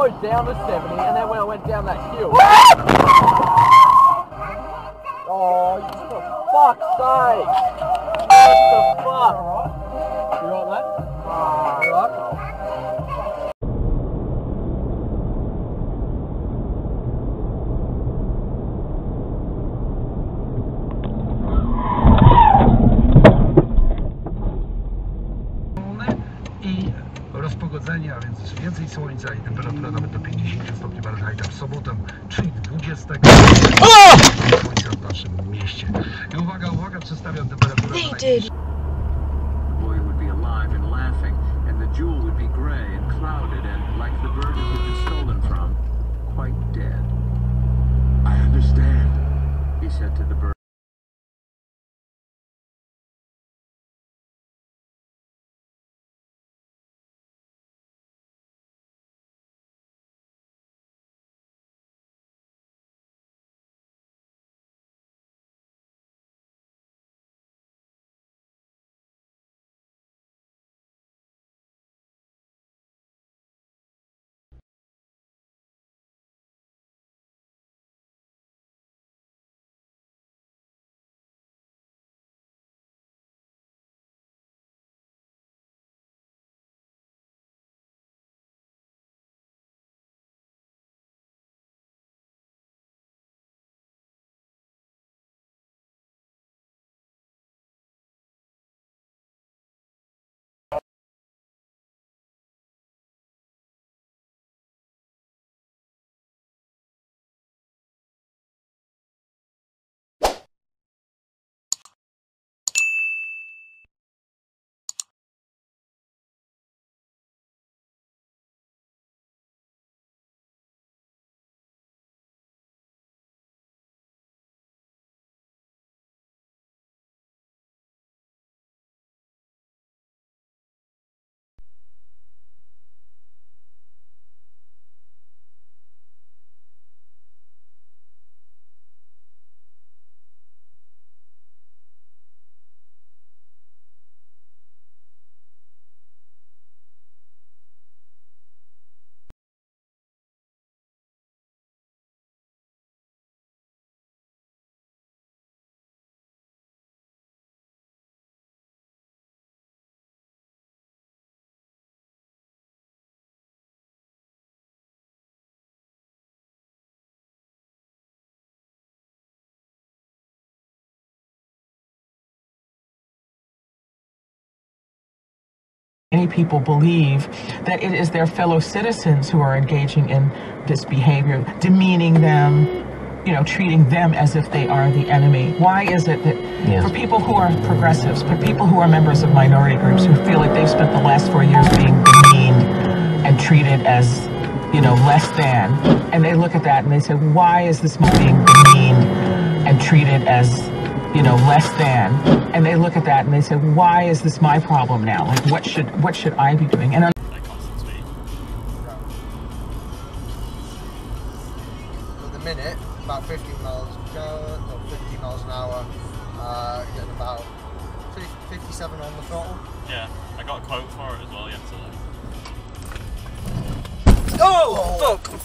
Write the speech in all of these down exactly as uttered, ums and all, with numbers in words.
slowed down to seventy, and then when I went down that hill. Oh, for fuck's sake! What the fuck? You right, mate? You right? Rozpogodzenia, więc więcej słońca i temperatura nawet do pięćdziesięciu stopni Fahrenheita w sobotę, czyli dwudziestego słońca w naszym mieście. I uwaga, uwaga, przedstawiam temperaturę. They did. The boy would be alive and laughing, and the jewel would be gray and clouded and, like the bird it had been stolen from, quite dead. I understand, he said to the bird. Many people believe that it is their fellow citizens who are engaging in this behavior, demeaning them, you know, treating them as if they are the enemy. Why is it that yes. for people who are progressives, for people who are members of minority groups who feel like they've spent the last four years being demeaned and treated as, you know, less than, and they look at that and they say, why is this being demeaned and treated as, you know, less than, and they look at that and they say, why is this my problem now? Like, what should what should I be doing? And at the minute, about fifteen miles an hour, or fifteen miles an hour, uh, getting about fifty-seven on the throttle. Yeah, I got a quote for it as well yesterday. Oh, oh. Fuck!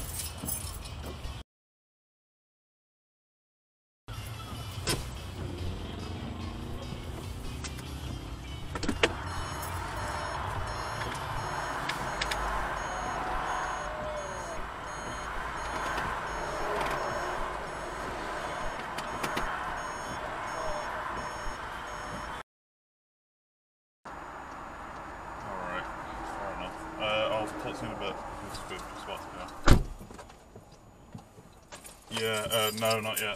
Talk to you in a bit. We're just about to go. Yeah, uh, no, not yet.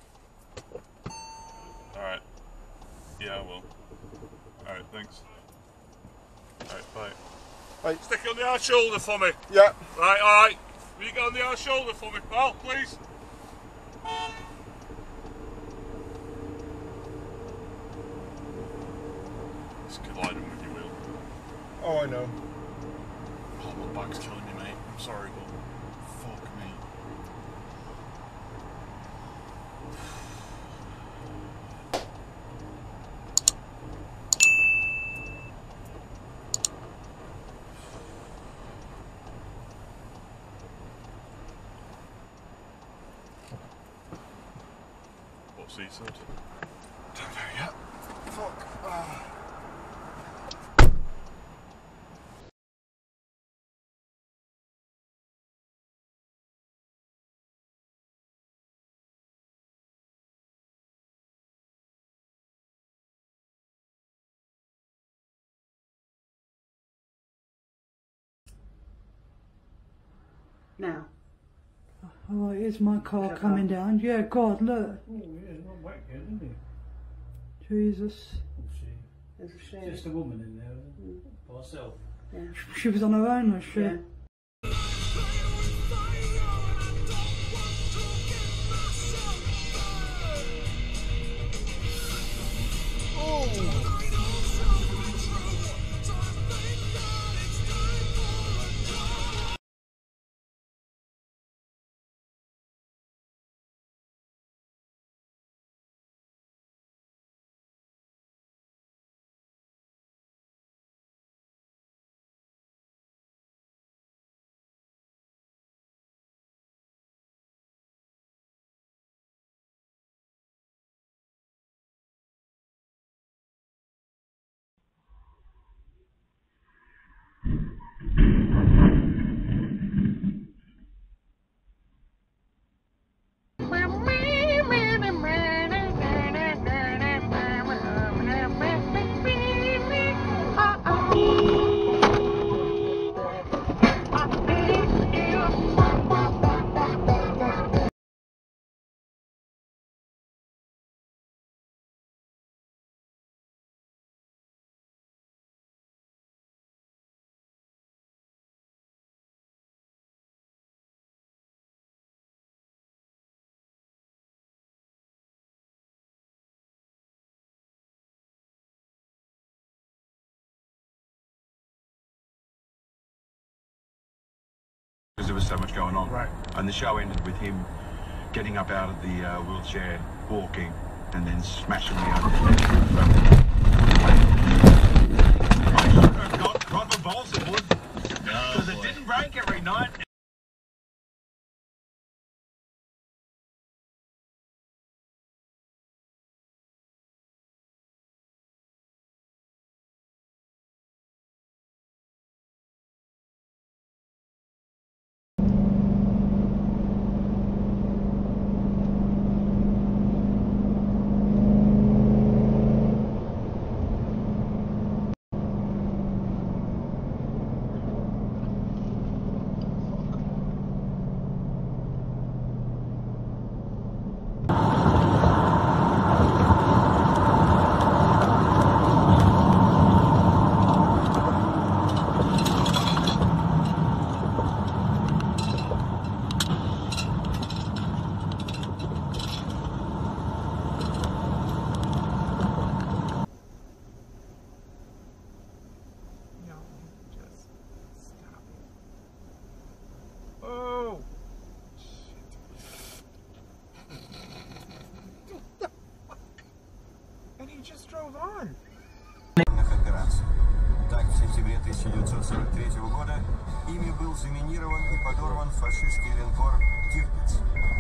Alright. Yeah, I will. Alright, thanks. Alright, bye. Right. Stick it on the arse shoulder for me. Yeah. Right, alright. Will you get on the arse shoulder for me, pal, please? It's colliding with your wheel. Oh, I know. Oh, my back's killing me, mate. I'm sorry, but fuck me. Seaside. Don't know yet. Fuck. Ah. Now. Oh, here's my car Is coming car? down. Yeah, God, look. Oh, yeah, it's not whack yet, isn't it? Jesus. Oh, she. There's a shade. Just a woman in there, isn't it? By herself. Yeah. She was on her own, was she? Yeah. Because there was so much going on. Right. And the show ended with him getting up out of the uh, wheelchair, walking, and then smashing me over the head. I should have got proper balsa wood, because it didn't break every night. Операций. Так, в сентябре тысяча девятьсот сорок третьего года ими был заминирован и подорван фашистский линкор «Тирпиц».